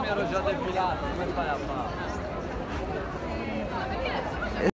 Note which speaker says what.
Speaker 1: mi ero già depilato, come fai a fare?